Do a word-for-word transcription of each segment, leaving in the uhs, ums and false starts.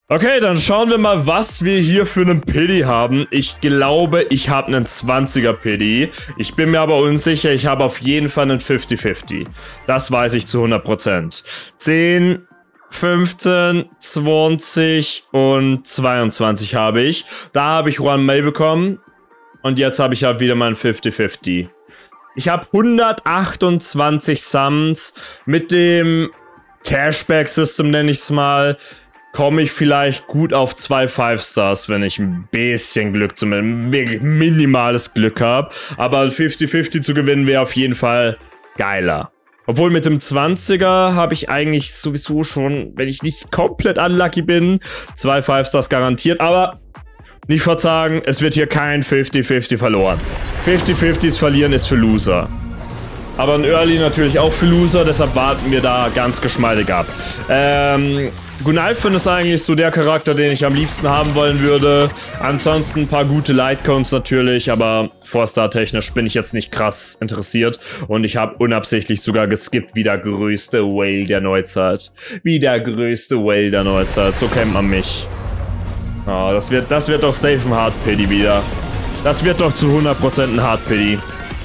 Okay, dann schauen wir mal, was wir hier für einen Piddy haben. Ich glaube, ich habe einen zwanziger Piddy. Ich bin mir aber unsicher. Ich habe auf jeden Fall einen fünfzig fünfzig. Das weiß ich zu hundert Prozent. zehn, fünfzehn, zwanzig und zweiundzwanzig habe ich. Da habe ich Juan May bekommen. Und jetzt habe ich halt wieder meinen fünfzig fünfzig. Ich habe hundertachtundzwanzig Summons. Mit dem Cashback-System nenne ich es mal. Komme ich vielleicht gut auf zwei fünf Stars, wenn ich ein bisschen Glück, zumindest wirklich minimales Glück habe. Aber fünfzig fünfzig zu gewinnen wäre auf jeden Fall geiler. Obwohl mit dem zwanziger habe ich eigentlich sowieso schon, wenn ich nicht komplett unlucky bin, zwei fünf Stars garantiert. Aber nicht verzagen, es wird hier kein fünfzig fünfzig verloren. fünfzig fünfzigs verlieren ist für Loser. Aber ein Early natürlich auch für Loser, deshalb warten wir da ganz geschmeidig ab. Ähm, Gunalfin ist eigentlich so der Charakter, den ich am liebsten haben wollen würde. Ansonsten ein paar gute Lightcones natürlich, aber vier Star technisch bin ich jetzt nicht krass interessiert. Und ich habe unabsichtlich sogar geskippt wie der größte Whale der Neuzeit. Wie der größte Whale der Neuzeit, so kennt man mich. Oh, das wird, das wird doch safe ein Hard Pity wieder. Das wird doch zu hundert Prozent ein Hard Pity.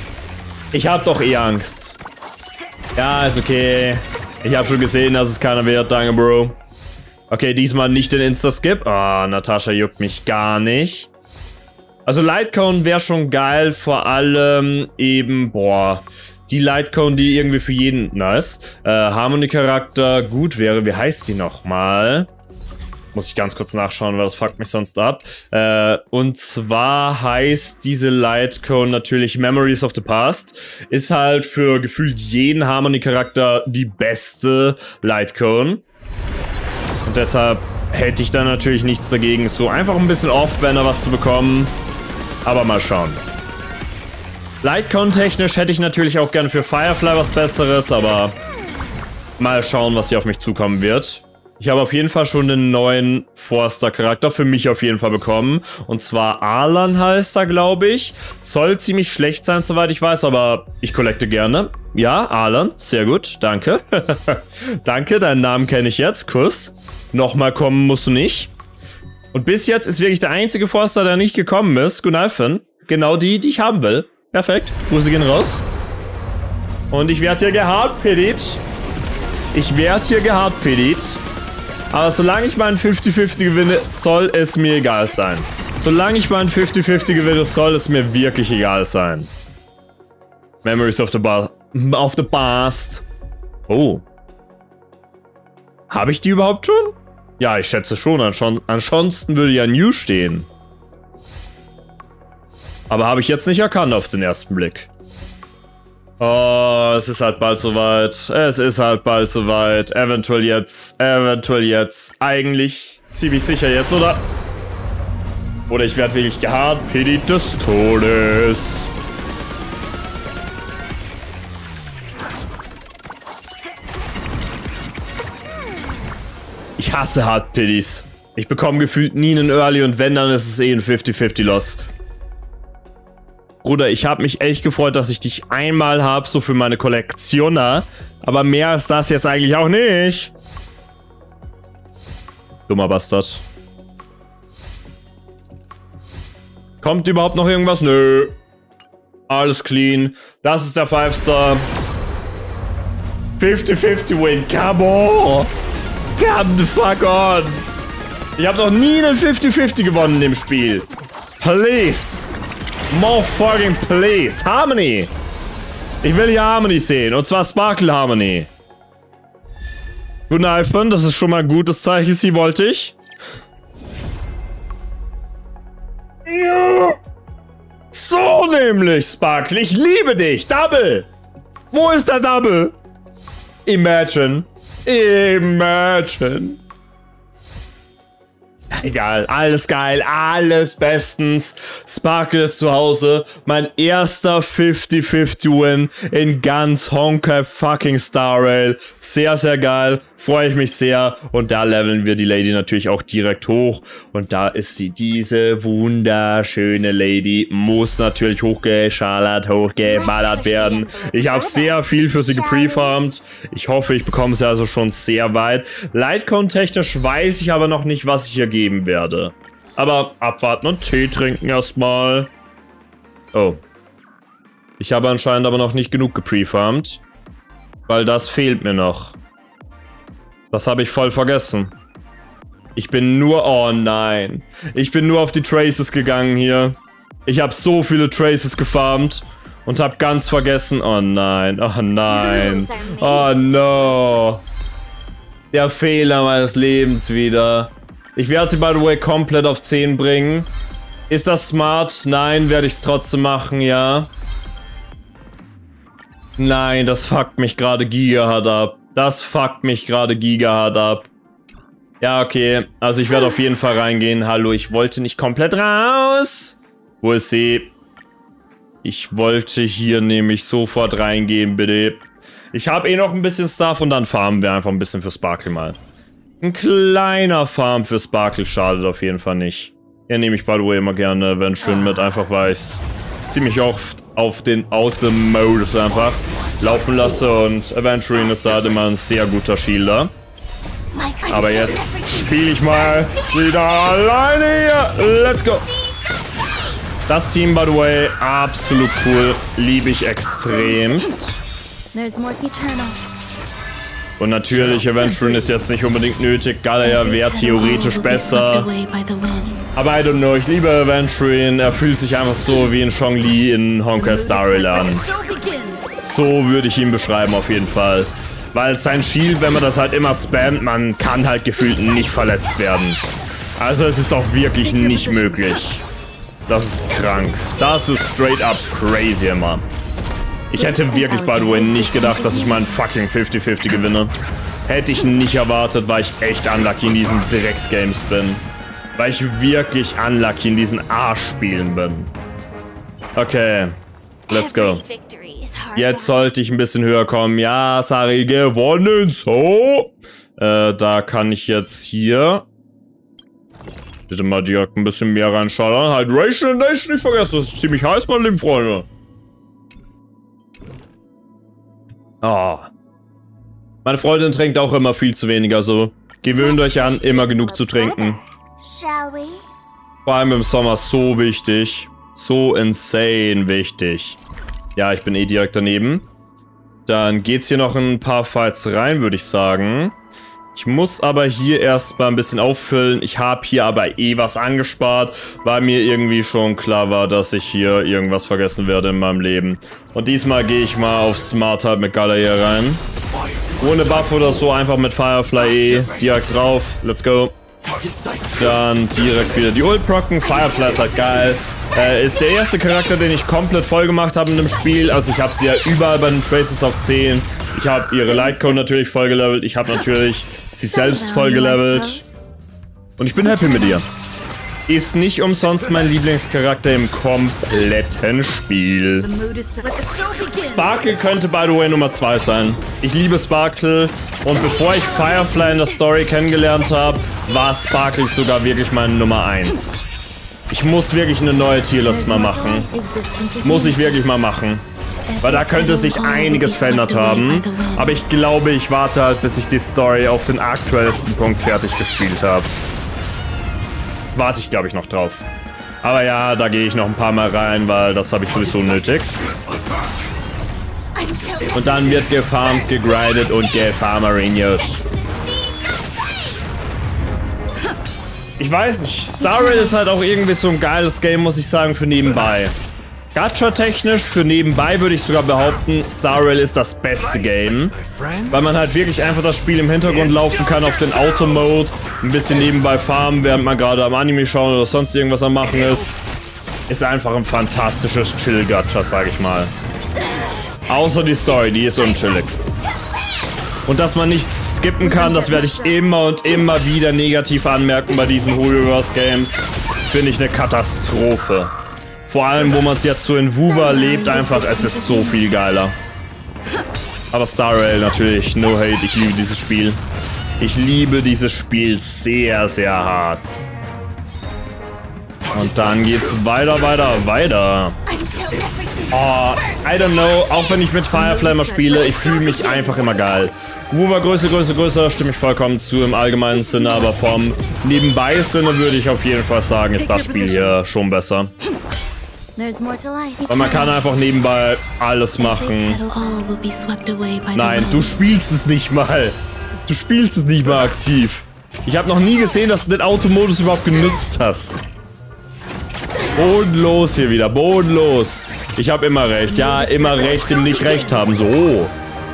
Ich hab doch eh Angst. Ja, ist okay. Ich habe schon gesehen, dass es keiner wird. Danke, Bro. Okay, diesmal nicht den Insta-Skip. Ah, oh, Natascha juckt mich gar nicht. Also Lightcone wäre schon geil. Vor allem eben, boah, die Lightcone, die irgendwie für jeden, nice, äh, Harmony-Charakter gut wäre. Wie heißt die nochmal? Muss ich ganz kurz nachschauen, weil das fuckt mich sonst ab. Äh, und zwar heißt diese Lightcone natürlich Memories of the Past. Ist halt für gefühlt jeden Harmony-Charakter die beste Lightcone. Und deshalb hätte ich da natürlich nichts dagegen, so einfach ein bisschen Off-Banner was zu bekommen. Aber mal schauen. Lightcone-technisch hätte ich natürlich auch gerne für Firefly was Besseres, aber mal schauen, was hier auf mich zukommen wird. Ich habe auf jeden Fall schon einen neuen vier Star Charakter für mich auf jeden Fall bekommen. Und zwar Alan heißt er, glaube ich. Soll ziemlich schlecht sein, soweit ich weiß, aber ich collecte gerne. Ja, Alan, sehr gut, danke. Danke, deinen Namen kenne ich jetzt, Kuss. Nochmal kommen musst du nicht. Und bis jetzt ist wirklich der einzige vier Star, der nicht gekommen ist, Gunalfin. Genau die, die ich haben will. Perfekt, Grüße gehen raus. Und ich werde hier gehardpittet. Ich werde hier gehardpittet. Aber solange ich meinen fünfzig fünfzig gewinne, soll es mir egal sein. Solange ich meinen fünfzig fünfzig gewinne, soll es mir wirklich egal sein. Memories of the Past. Of the Past. Oh. Habe ich die überhaupt schon? Ja, ich schätze schon. Ansonsten würde ja New stehen. Aber habe ich jetzt nicht erkannt auf den ersten Blick. Oh, es ist halt bald soweit. Es ist halt bald soweit. Eventuell jetzt. Eventuell jetzt. Eigentlich ziemlich sicher jetzt, oder? Oder ich werde wirklich gehardpittet des Todes. Ich hasse Hardpitties. Ich bekomme gefühlt nie einen Early und wenn, dann ist es eh ein fünfzig fünfzig Loss. Bruder, ich habe mich echt gefreut, dass ich dich einmal habe, so für meine Kollektion, aber mehr als das jetzt eigentlich auch nicht. Dummer Bastard. Kommt überhaupt noch irgendwas? Nö. Alles clean. Das ist der fünf Star. fünfzig fünfzig Win. Come on. Come the fuck on. Ich habe noch nie einen fünfzig fünfzig gewonnen in dem Spiel. Please. More fucking please. Harmony. Ich will hier Harmony sehen. Und zwar Sparkle Harmony. Gunalfin, das ist schon mal ein gutes Zeichen. Sie wollte ich. So nämlich, Sparkle. Ich liebe dich. Double. Wo ist der Double? Imagine. Imagine. Egal, alles geil, alles bestens. Sparkle ist zu Hause. Mein erster fünfzig fünfzig Win in ganz Honkai fucking Star Rail. Sehr, sehr geil. Freue ich mich sehr. Und da leveln wir die Lady natürlich auch direkt hoch. Und da ist sie, diese wunderschöne Lady. Muss natürlich hochgeschallert, hochgeballert werden. Ich habe sehr viel für sie geprefarmt. Ich hoffe, ich bekomme sie also schon sehr weit. Lightcone-technisch weiß ich aber noch nicht, was ich hier geben werde. Aber abwarten und Tee trinken erstmal. Oh. Ich habe anscheinend aber noch nicht genug geprefarmt. Weil das fehlt mir noch. Das habe ich voll vergessen. Ich bin nur... Oh nein. Ich bin nur auf die Traces gegangen hier. Ich habe so viele Traces gefarmt. Und habe ganz vergessen... Oh nein. Oh nein. Oh no. Der Fehler meines Lebens wieder. Ich werde sie, by the way, komplett auf zehn bringen. Ist das smart? Nein, werde ich es trotzdem machen, ja. Nein, das fuckt mich gerade gigahart ab. Das fuckt mich gerade gigahart ab. Ja, okay. Also ich werde auf jeden Fall reingehen. Hallo, ich wollte nicht komplett raus. Wo ist sie? Ich wollte hier nämlich sofort reingehen, bitte. Ich habe eh noch ein bisschen Stuff und dann farmen wir einfach ein bisschen für Sparkle mal. Ein kleiner Farm für Sparkle schadet auf jeden Fall nicht. Ja, nehme ich by the way immer gerne, wenn schön mit, einfach weil ich ziemlich oft auf den Auto-Modus einfach laufen lasse und Aventurine ist halt immer ein sehr guter Shielder. Aber jetzt spiele ich mal wieder alleine hier. Let's go. Das Team, by the way, absolut cool. Liebe ich extremst. Und natürlich, Aventurine ist jetzt nicht unbedingt nötig. Galea wäre theoretisch besser. Aber I don't know, ich liebe Aventurine. Er fühlt sich einfach so wie ein Zhongli in Honkai Star Rail an. So würde ich ihn beschreiben auf jeden Fall. Weil sein Shield, wenn man das halt immer spammt, man kann halt gefühlt nicht verletzt werden. Also es ist doch wirklich nicht möglich. Das ist krank. Das ist straight up crazy immer. Ich hätte wirklich, by the way, nicht gedacht, dass ich meinen fucking fünfzig fünfzig gewinne. Hätte ich nicht erwartet, weil ich echt unlucky in diesen Drecks-Games bin. Weil ich wirklich unlucky in diesen Arschspielen bin. Okay, let's go. Jetzt sollte ich ein bisschen höher kommen. Ja, Sari gewonnen, so. Äh, da kann ich jetzt hier... Bitte mal direkt ein bisschen mehr reinschauen. Hydration Nation, nicht vergessen, das ist ziemlich heiß, meine lieben Freunde. Oh. Meine Freundin trinkt auch immer viel zu wenig, also gewöhnt euch an, immer genug zu trinken. Vor allem im Sommer so wichtig. So insane wichtig. Ja, ich bin eh direkt daneben. Dann geht's hier noch ein paar Fights rein, würde ich sagen. Ich muss aber hier erstmal ein bisschen auffüllen. Ich habe hier aber eh was angespart, weil mir irgendwie schon klar war, dass ich hier irgendwas vergessen werde in meinem Leben. Und diesmal gehe ich mal auf Smart halt mit Galea rein. Ohne Buff oder so, einfach mit Firefly eh direkt drauf. Let's go. Dann direkt wieder die Ult procken. Firefly ist halt geil. Äh, ist der erste Charakter, den ich komplett voll gemacht habe in dem Spiel. Also ich habe sie ja überall bei den Traces auf zehn. Ich habe ihre Lightcone natürlich voll gelevelt. Ich habe natürlich sie selbst voll gelevelt. Und ich bin happy mit ihr. Ist nicht umsonst mein Lieblingscharakter im kompletten Spiel. Sparkle könnte, by the way, Nummer zwei sein. Ich liebe Sparkle. Und bevor ich Firefly in der Story kennengelernt habe, war Sparkle sogar wirklich meine Nummer eins. Ich muss wirklich eine neue Tierlist mal machen. Muss ich wirklich mal machen. Weil da könnte sich einiges verändert haben. Aber ich glaube, ich warte halt, bis ich die Story auf den aktuellsten Punkt fertig gespielt habe. Warte ich, glaube ich, noch drauf. Aber ja, da gehe ich noch ein paar Mal rein, weil das habe ich sowieso nötig. Und dann wird gefarmt, gegrindet und gefarmerinos. Ich weiß nicht, Star Rail ist halt auch irgendwie so ein geiles Game, muss ich sagen, für nebenbei. Gacha-technisch, für nebenbei würde ich sogar behaupten, Star Rail ist das beste Game. Weil man halt wirklich einfach das Spiel im Hintergrund laufen kann auf den Auto-Mode. Ein bisschen nebenbei farmen, während man gerade am Anime schauen oder sonst irgendwas am machen ist. Ist einfach ein fantastisches Chill-Gacha, sag ich mal. Außer die Story, die ist unchillig. Und dass man nichts skippen kann, das werde ich immer und immer wieder negativ anmerken bei diesen Hoyoverse Games. Finde ich eine Katastrophe. Vor allem, wo man es jetzt so in Wuva lebt, einfach, es ist so viel geiler. Aber Star Rail natürlich, no hate, ich liebe dieses Spiel. Ich liebe dieses Spiel sehr, sehr hart. Und dann geht's weiter, weiter, weiter. Oh, I don't know, auch wenn ich mit Firefly mal spiele, ich fühle mich einfach immer geil. Wuva größer, größer, größer, stimme ich vollkommen zu im allgemeinen Sinne, aber vom Nebenbei-Sinne würde ich auf jeden Fall sagen, ist das Spiel hier schon besser. Weil man kann einfach nebenbei alles machen. Nein, du spielst es nicht mal. Du spielst es nicht mal aktiv. Ich habe noch nie gesehen, dass du den Automodus überhaupt genutzt hast. Bodenlos hier wieder, bodenlos. Ich habe immer recht. Ja, immer recht im nicht recht haben. So.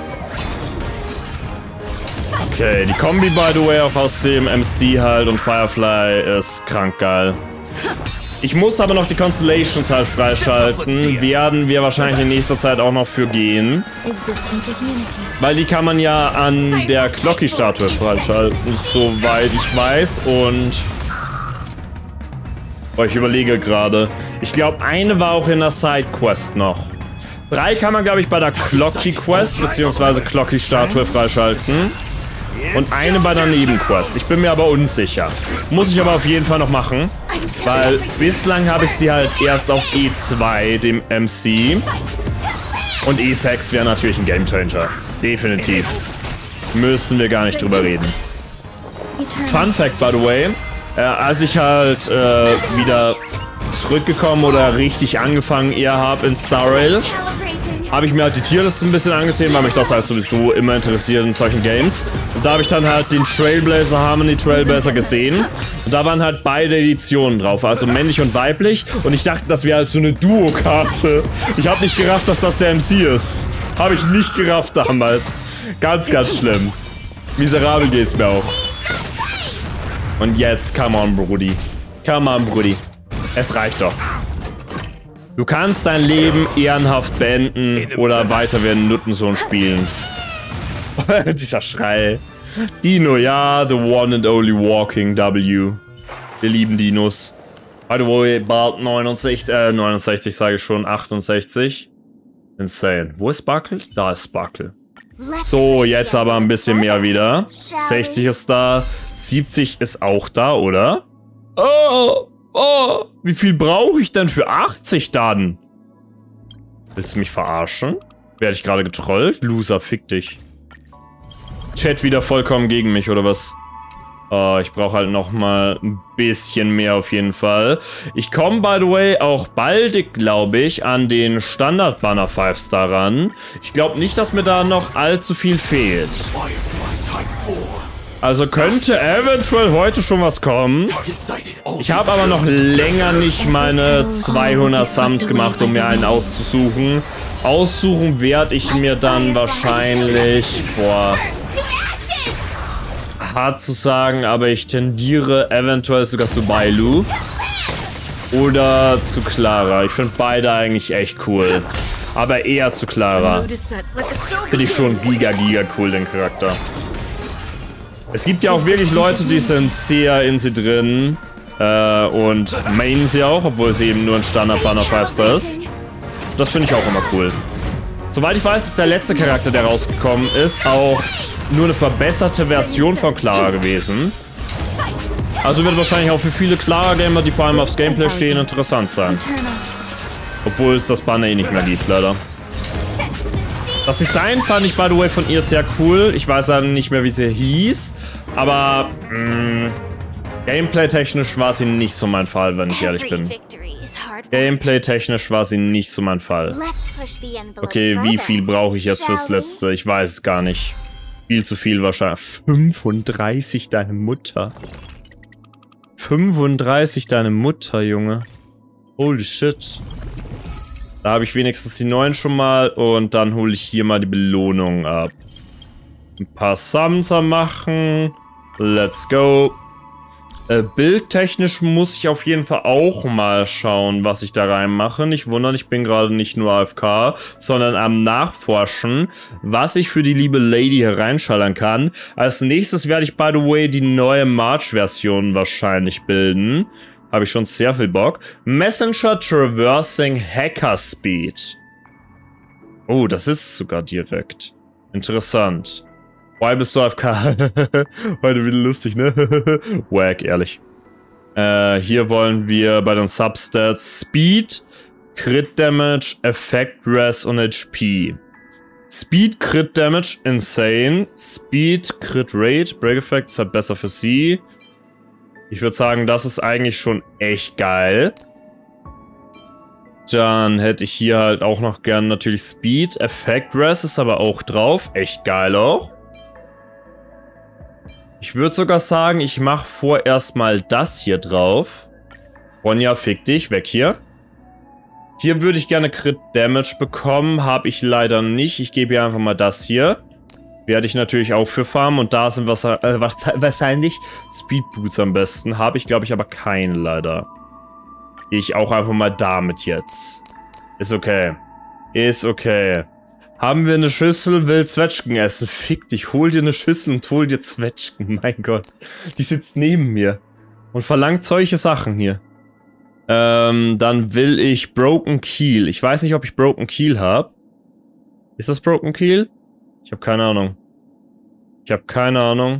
Okay, die Kombi, by the way, auch aus dem M C halt und Firefly ist krank geil. Ich muss aber noch die Constellations halt freischalten. Werden wir wahrscheinlich in nächster Zeit auch noch für gehen. Weil die kann man ja an der Clocky-Statue freischalten, soweit ich weiß. Und... Oh, ich überlege gerade. Ich glaube, eine war auch in der Sidequest noch. Drei kann man, glaube ich, bei der Clocky-Quest bzw. Clocky-Statue freischalten. Und eine bei der Nebenquest. Ich bin mir aber unsicher. Muss ich aber auf jeden Fall noch machen. Weil bislang habe ich sie halt erst auf E zwei, dem M C. Und E sechs wäre natürlich ein Gamechanger. Definitiv. Müssen wir gar nicht drüber reden. Fun Fact, by the way. Äh, als ich halt äh, wieder zurückgekommen oder richtig angefangen eher habe in Star Rail, habe ich mir halt die Tierliste ein bisschen angesehen, weil mich das halt sowieso immer interessiert in solchen Games. Und da habe ich dann halt den Trailblazer Harmony Trailblazer gesehen. Und da waren halt beide Editionen drauf, also männlich und weiblich. Und ich dachte, das wäre halt so eine Duo-Karte. Ich habe nicht gerafft, dass das der M C ist. Habe ich nicht gerafft damals. Ganz, ganz schlimm. Miserabel geht's mir auch. Und jetzt, come on, Brudi. Come on, Brudi. Es reicht doch. Du kannst dein Leben ehrenhaft beenden oder weiter werden Nuttensohn spielen. Dieser Schrei. Dino, ja, the one and only walking W. Wir lieben Dinos. By the way, bald neunundsechzig, äh, neunundsechzig sage ich schon, achtundsechzig. Insane. Wo ist Sparkle? Da ist Sparkle. So, jetzt aber ein bisschen mehr wieder. sechzig ist da. siebzig ist auch da, oder? Oh, oh, wie viel brauche ich denn für achtzig dann? Willst du mich verarschen? Werde ich gerade getrollt? Loser, fick dich. Chat wieder vollkommen gegen mich, oder was? Oh, ich brauche halt noch mal ein bisschen mehr auf jeden Fall. Ich komme, by the way, auch bald, glaube ich, an den Standard-Banner fünf Star ran. Ich glaube nicht, dass mir da noch allzu viel fehlt. Also könnte eventuell heute schon was kommen. Ich habe aber noch länger nicht meine zweihundert Summons gemacht, um mir einen auszusuchen. Aussuchen werde ich mir dann wahrscheinlich... Boah... Hart zu sagen, aber ich tendiere eventuell sogar zu Bailu. Oder zu Clara. Ich finde beide eigentlich echt cool. Aber eher zu Clara. Finde ich schon giga, giga cool, den Charakter. Es gibt ja auch wirklich Leute, die sind sehr in sie drin. Äh, und main sie auch, obwohl sie eben nur ein Standard-Banner fünf Star ist. Das finde ich auch immer cool. Soweit ich weiß, ist der letzte Charakter, der rausgekommen ist, auch nur eine verbesserte Version von Clara gewesen. Also wird wahrscheinlich auch für viele Clara-Gamer, die vor allem aufs Gameplay stehen, interessant sein. Obwohl es das Banner eh nicht mehr gibt, leider. Das Design fand ich, by the way, von ihr sehr cool. Ich weiß ja nicht mehr, wie sie hieß. Aber mh, Gameplay-technisch war sie nicht so mein Fall, wenn ich ehrlich bin. Gameplay-technisch war sie nicht so mein Fall. Okay, wie viel brauche ich jetzt fürs Letzte? Ich weiß es gar nicht. Viel zu viel wahrscheinlich. fünfunddreißig, deine Mutter. fünfunddreißig, deine Mutter, Junge. Holy shit. Da habe ich wenigstens die neuen schon mal. Und dann hole ich hier mal die Belohnung ab. Ein paar Samsa machen. Let's go. Äh, bildtechnisch muss ich auf jeden Fall auch mal schauen, was ich da reinmache. Nicht wundern, ich bin gerade nicht nur A F K, sondern am Nachforschen, was ich für die liebe Lady hier reinschallern kann. Als nächstes werde ich, by the way, die neue March-Version wahrscheinlich bilden. Habe ich schon sehr viel Bock. Messenger Traversing Hacker Speed. Oh, das ist sogar direkt. Interessant. Why bist du A F K? Heute wieder lustig, ne? Wack, ehrlich. Äh, hier wollen wir bei den Substats Speed, Crit Damage, Effect Res und H P. Speed, Crit Damage, insane. Speed, Crit Rate, Break Effect ist halt besser für sie. Ich würde sagen, das ist eigentlich schon echt geil. Dann hätte ich hier halt auch noch gern natürlich Speed. Effect Res ist aber auch drauf. Echt geil auch. Ich würde sogar sagen, ich mache vorerst mal das hier drauf. Ronja, fick dich, weg hier. Hier würde ich gerne Crit Damage bekommen. Habe ich leider nicht. Ich gebe hier einfach mal das hier. Werde ich natürlich auch für farmen. Und da sind was, äh, wahrscheinlich Speed Boots am besten. Habe ich, glaube ich, aber keinen leider. Gehe ich auch einfach mal damit jetzt. Ist okay. Ist okay. Haben wir eine Schüssel, will Zwetschgen essen. Fick dich, hol dir eine Schüssel und hol dir Zwetschgen. Mein Gott. Die sitzt neben mir. Und verlangt solche Sachen hier. Ähm, dann will ich Broken Keel. Ich weiß nicht, ob ich Broken Keel habe. Ist das Broken Keel? Ich habe keine Ahnung. Ich habe keine Ahnung.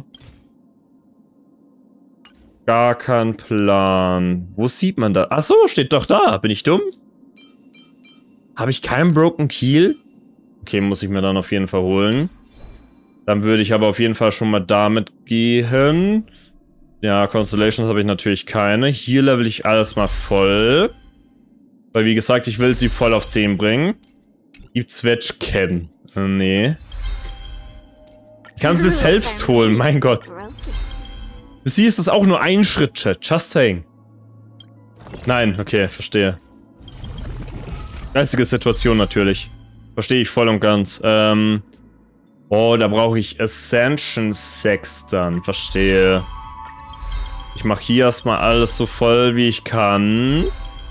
Gar kein Plan. Wo sieht man das? Achso, steht doch da. Bin ich dumm? Habe ich keinen Broken Keel? Okay, muss ich mir dann auf jeden Fall holen. Dann würde ich aber auf jeden Fall schon mal damit gehen. Ja, Constellations habe ich natürlich keine. Hier level ich alles mal voll. Weil wie gesagt, ich will sie voll auf zehn bringen. Gib Zwetschgen. Äh, nee. Ich kann sie selbst holen, mein Gott. Für sie ist das auch nur ein Schritt, Chat. Just saying. Nein, okay, verstehe. Geistige Situation natürlich. Verstehe ich voll und ganz. Ähm. Oh, da brauche ich Ascension Sextant. Verstehe. Ich mache hier erstmal alles so voll, wie ich kann.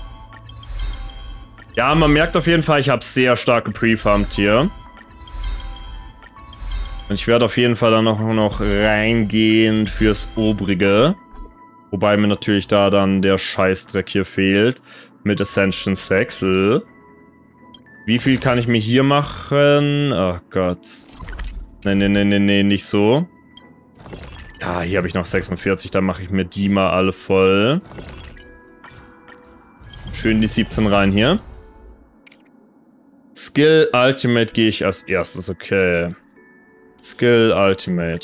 Ja, man merkt auf jeden Fall, ich habe sehr starke Pre-Farmed hier. Und ich werde auf jeden Fall dann noch, noch reingehen fürs Obrige. Wobei mir natürlich da dann der Scheißdreck hier fehlt. Mit Ascension Sexel. Wie viel kann ich mir hier machen? Oh Gott. Nee, nee, nee, nee, nee, nicht so. Ja, hier habe ich noch sechsundvierzig, dann mache ich mir die mal alle voll. Schön die siebzehn rein hier. Skill Ultimate gehe ich als erstes, okay. Skill Ultimate.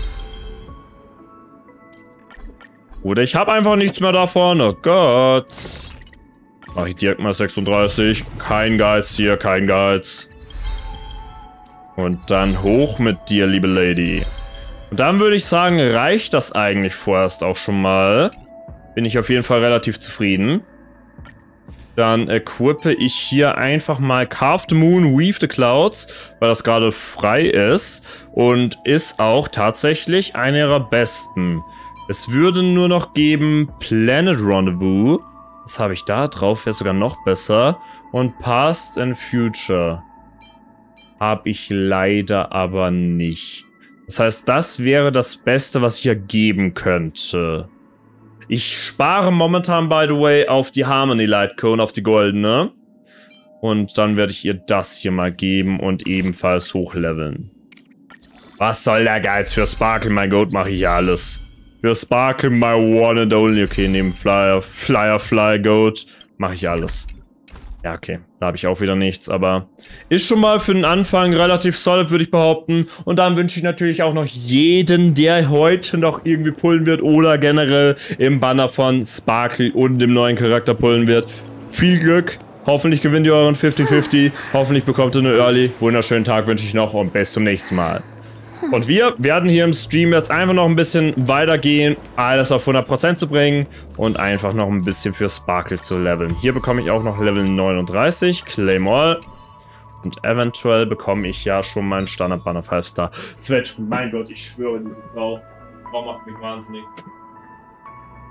Oder ich habe einfach nichts mehr davon, oh Gott. Mache ich direkt mal sechsunddreißig. Kein Geiz hier, kein Geiz. Und dann hoch mit dir, liebe Lady. Und dann würde ich sagen, reicht das eigentlich vorerst auch schon mal. Bin ich auf jeden Fall relativ zufrieden. Dann equippe ich hier einfach mal Carve the Moon, Weave the Clouds, weil das gerade frei ist. Und ist auch tatsächlich eine ihrer besten. Es würde nur noch geben Planet Rendezvous. Was habe ich da drauf? Wäre sogar noch besser. Und Past and Future. Habe ich leider aber nicht. Das heißt, das wäre das Beste, was ich hier geben könnte. Ich spare momentan, by the way, auf die Harmony Light Cone, auf die goldene. Und dann werde ich ihr das hier mal geben und ebenfalls hochleveln. Was soll der Geiz? Für Sparkle, mein Gott, mache ich ja alles. Für Sparkle, my one and only. Okay, neben Flyer, Flyer, Fly, Goat mache ich alles. Ja, okay. Da habe ich auch wieder nichts, aber ist schon mal für den Anfang relativ solid, würde ich behaupten. Und dann wünsche ich natürlich auch noch jeden, der heute noch irgendwie pullen wird oder generell im Banner von Sparkle und dem neuen Charakter pullen wird. Viel Glück. Hoffentlich gewinnt ihr euren fünfzig fünfzig. Hoffentlich bekommt ihr eine Early. Wunderschönen Tag wünsche ich noch und bis zum nächsten Mal. Und wir werden hier im Stream jetzt einfach noch ein bisschen weitergehen, alles auf hundert Prozent zu bringen und einfach noch ein bisschen für Sparkle zu leveln. Hier bekomme ich auch noch Level neununddreißig, Claim All. Und eventuell bekomme ich ja schon meinen Standard-Banner fünf Star. Zwetschgen, mein Gott, ich schwöre, diese Frau, Frau macht mich wahnsinnig.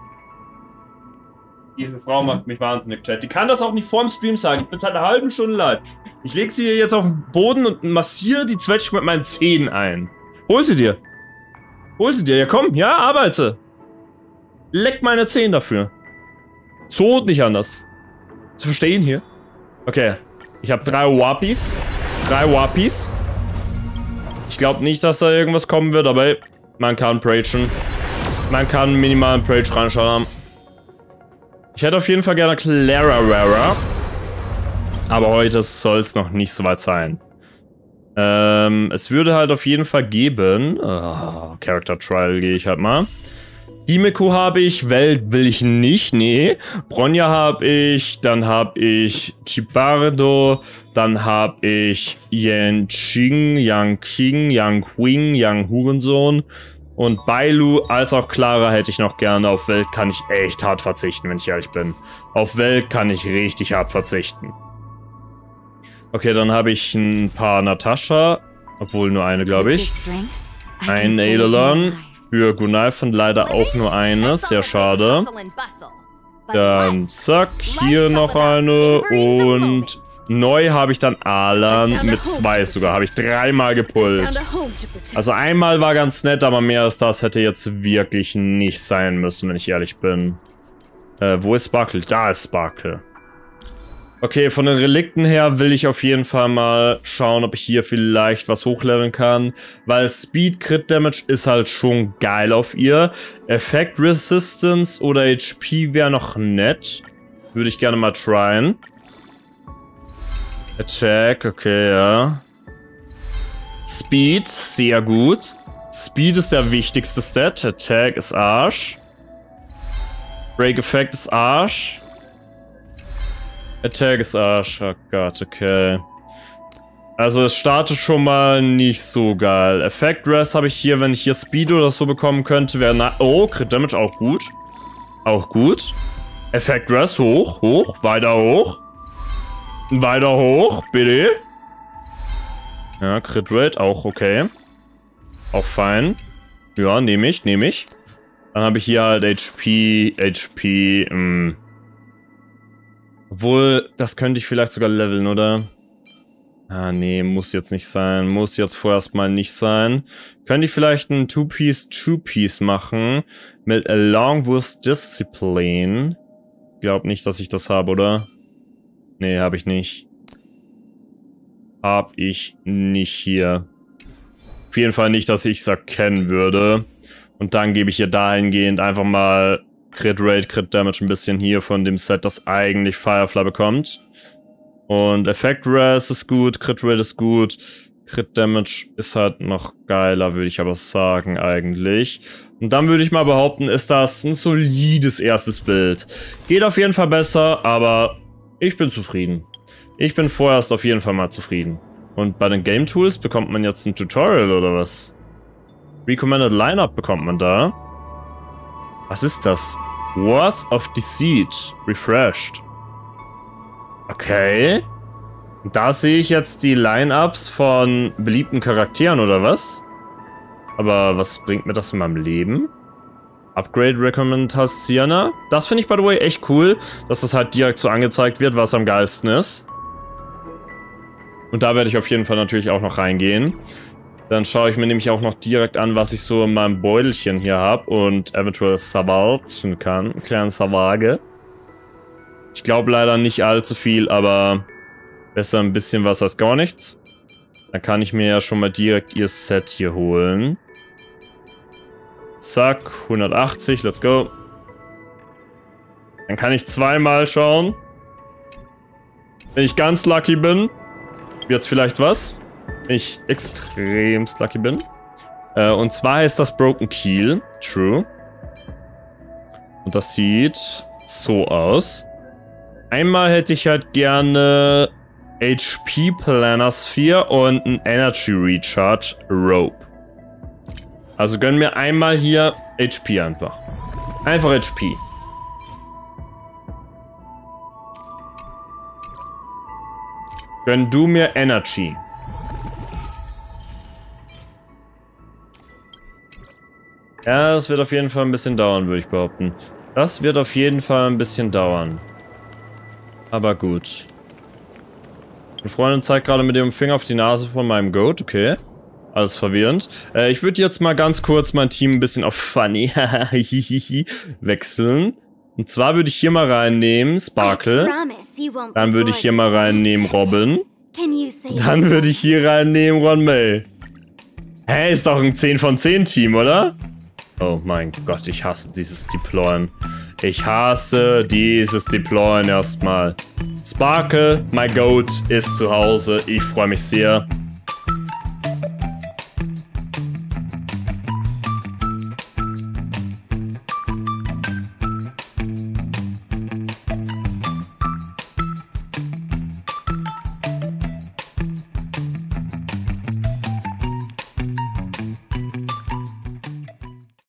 Diese Frau macht mich wahnsinnig, Chat. Die kann das auch nicht vorm Stream sagen. Ich bin seit einer halben Stunde live. Ich leg sie hier jetzt auf den Boden und massiere die Zwetschge mit meinen Zähnen ein. Hol sie dir. Hol sie dir. Ja, komm. Ja, arbeite. Leck meine Zähne dafür. So und nicht anders. Zu verstehen hier? Okay. Ich habe drei Wappies. Drei Wappies. Ich glaube nicht, dass da irgendwas kommen wird, aber man kann pragen. Man kann einen minimalen Prage reinschauen haben. Ich hätte auf jeden Fall gerne Clara Rara. Aber heute soll es noch nicht so weit sein. Ähm, es würde halt auf jeden Fall geben. Oh, Character Trial gehe ich halt mal. Himeko habe ich, Welt will ich nicht, nee. Bronja habe ich, dann habe ich Chibardo, dann habe ich Yanqing, Yang Qing, Yang Huing, Yang Hurensohn. Und Bailu als auch Clara hätte ich noch gerne. Auf Welt kann ich echt hart verzichten, wenn ich ehrlich bin. Auf Welt kann ich richtig hart verzichten. Okay, dann habe ich ein paar Natascha. Obwohl nur eine, glaube ich. Ein Eidolon. Für Gunalfand leider auch nur eine. Sehr schade. Dann zack, hier noch eine. Und neu habe ich dann Alan mit zwei sogar. Habe ich dreimal gepullt. Also einmal war ganz nett, aber mehr als das hätte jetzt wirklich nicht sein müssen, wenn ich ehrlich bin. Äh, wo ist Sparkle? Da ist Sparkle. Okay, von den Relikten her will ich auf jeden Fall mal schauen, ob ich hier vielleicht was hochleveln kann. Weil Speed Crit Damage ist halt schon geil auf ihr. Effect Resistance oder H P wäre noch nett. Würde ich gerne mal tryen. Attack, okay, ja. Speed, sehr gut. Speed ist der wichtigste Stat. Attack ist Arsch. Break Effect ist Arsch. Attack ist Arsch. Oh Gott, okay. Also es startet schon mal nicht so geil. Effect Rest habe ich hier, wenn ich hier Speed oder so bekommen könnte, wäre na... Oh, Crit Damage auch gut. Auch gut. Effect Rest hoch, hoch, weiter hoch. Weiter hoch, bitte. Ja, Crit Rate auch okay. Auch fein. Ja, nehme ich, nehme ich. Dann habe ich hier halt H P, H P, mh. Obwohl, das könnte ich vielleicht sogar leveln, oder? Ah, nee, muss jetzt nicht sein. Muss jetzt vorerst mal nicht sein. Könnte ich vielleicht ein Two-Piece, Two-Piece machen. Mit Longwurst Discipline. Glaub nicht, dass ich das habe, oder? Nee, habe ich nicht. Hab ich nicht hier. Auf jeden Fall nicht, dass ich es erkennen würde. Und dann gebe ich hier dahingehend einfach mal Crit Rate, Crit Damage ein bisschen hier von dem Set, das eigentlich Firefly bekommt. Und Effect Res ist gut, Crit Rate ist gut. Crit Damage ist halt noch geiler, würde ich aber sagen eigentlich. Und dann würde ich mal behaupten, ist das ein solides erstes Bild. Geht auf jeden Fall besser, aber ich bin zufrieden. Ich bin vorerst auf jeden Fall mal zufrieden. Und bei den Game Tools bekommt man jetzt ein Tutorial oder was? Recommended Lineup bekommt man da. Was ist das? Words of Deceit. Refreshed. Okay. Da sehe ich jetzt die Lineups von beliebten Charakteren oder was? Aber was bringt mir das in meinem Leben? Upgrade Recommendation. Das finde ich by the way echt cool, dass das halt direkt so angezeigt wird, was am geilsten ist. Und da werde ich auf jeden Fall natürlich auch noch reingehen. Dann schaue ich mir nämlich auch noch direkt an, was ich so in meinem Beutelchen hier habe und eventuell salzen kann. Einen kleinen Savage. Ich glaube leider nicht allzu viel, aber besser ein bisschen was als gar nichts. Dann kann ich mir ja schon mal direkt ihr Set hier holen. Zack, hundertachtzig, let's go. Dann kann ich zweimal schauen. Wenn ich ganz lucky bin, wird's vielleicht was. Wenn ich extremst lucky bin. Äh, und zwar ist das Broken Keel. True. Und das sieht so aus. Einmal hätte ich halt gerne H P Planasphere und ein Energy Recharge Rope. Also gönnen wir einmal hier H P einfach. Einfach H P. Gönn du mir Energy. Ja, das wird auf jeden Fall ein bisschen dauern, würde ich behaupten. Das wird auf jeden Fall ein bisschen dauern. Aber gut. Meine Freundin zeigt gerade mit dem Finger auf die Nase von meinem Goat. Okay. Alles verwirrend. Äh, ich würde jetzt mal ganz kurz mein Team ein bisschen auf Funny wechseln. Und zwar würde ich hier mal reinnehmen Sparkle. Dann würde ich hier mal reinnehmen Robin. Dann würde ich hier reinnehmen Ron May. Hä, ist doch ein zehn von zehn Team, oder? Oh mein Gott, ich hasse dieses Deployen. Ich hasse dieses Deployen erstmal. Sparkle, my Goat, ist zu Hause. Ich freue mich sehr.